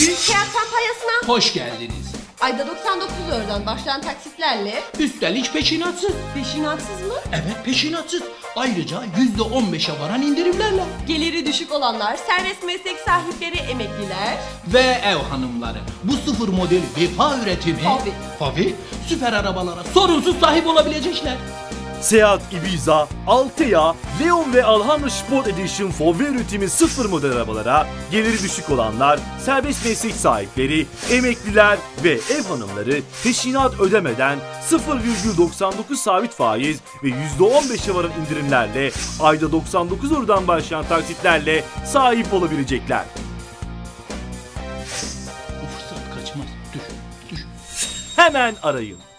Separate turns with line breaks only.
Büyük fiyat kampanyasına
hoş geldiniz.
ayda 99 eurodan başlayan taksitlerle
Üstelik peşinatsız.
peşinatsız mı?
Evet, peşinatsız. Ayrıca %15'e varan indirimlerle.
Geliri düşük olanlar, serbest meslek sahipleri, emekliler.
Ve ev hanımları. Bu sıfır model vefa üretimi.
Favi.
Süper arabalara sorunsuz sahip olabilecekler.
Seat Ibiza, Altea, Leon ve Alhambra Sport Edition Fauve üretimi sıfır model arabalara geliri düşük olanlar, serbest meslek sahipleri, emekliler ve ev hanımları peşinat ödemeden 0,99 sabit faiz ve %15'e varan indirimlerle ayda 99 eurodan başlayan taksitlerle sahip olabilecekler.
Bu fırsat kaçmaz. Düş.
Hemen arayın.